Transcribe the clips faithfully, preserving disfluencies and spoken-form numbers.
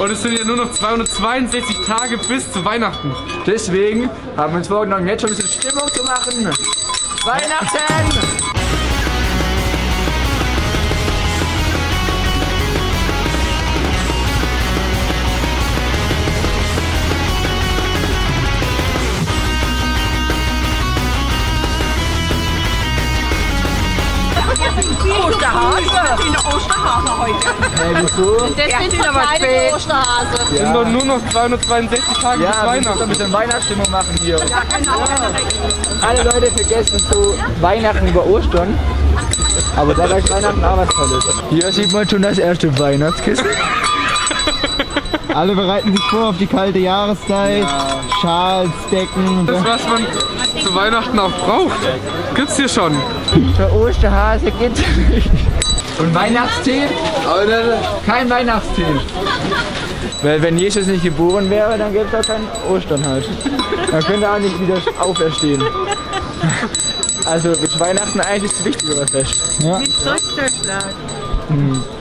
Und es sind ja nur noch zweihundertzweiundsechzig Tage bis zu Weihnachten. Deswegen haben wir uns vorgenommen, jetzt schon ein bisschen Stimmung zu machen. Weihnachten! Osterhase. Ich bin der Osterhase heute. Hey, wieso? Das ja, sind aber spät. Osterhase. Es sind doch nur noch zweihundertzweiundsechzig Tage Ja, bis wir müssen Weihnachten. ein bisschen Weihnachtsstimmung machen hier. Ja, genau. Alle Leute vergessen so Weihnachten über Ostern. Aber da ist Weihnachten auch was Tolles. Hier sieht man schon das erste Weihnachtskissen. Alle bereiten sich vor auf die kalte Jahreszeit. Ja. Schals, Decken. Das, was man zu Weihnachten auch braucht, gibt's hier schon. Der Osterhase gibt's nicht. Und Weihnachtstee? Kein Weihnachtstee. Weil wenn Jesus nicht geboren wäre, dann gäbe es auch kein Ostern halt. Dann könnte er auch nicht wieder auferstehen. Also ist Weihnachten eigentlich das wichtigere Fest. Ja. Hm.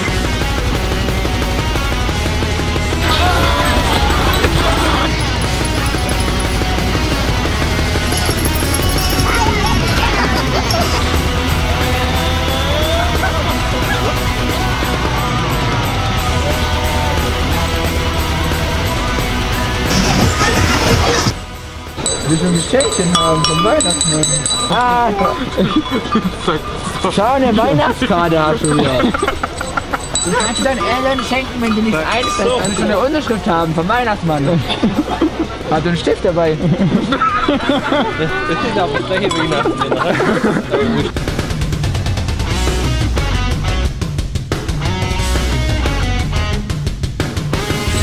Wir schon Geschenkchen haben vom Weihnachtsmann. Ah, schau, eine Weihnachtskarte hast du wieder. Du kannst deinen Eltern schenken, wenn du nichts einfällt. Kannst du eine Unterschrift haben vom Weihnachtsmann. Hat du einen Stift dabei? Das ist aber gleich Weihnachten.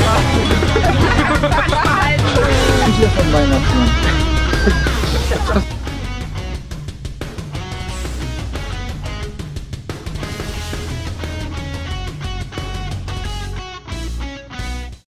Hier vom Weihnachtsmann.